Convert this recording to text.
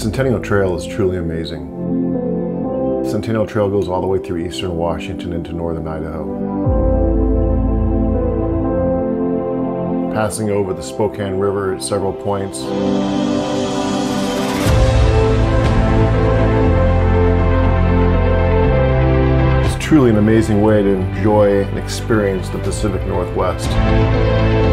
Centennial Trail is truly amazing. Centennial Trail goes all the way through eastern Washington into northern Idaho, passing over the Spokane River at several points. It's truly an amazing way to enjoy and experience the Pacific Northwest.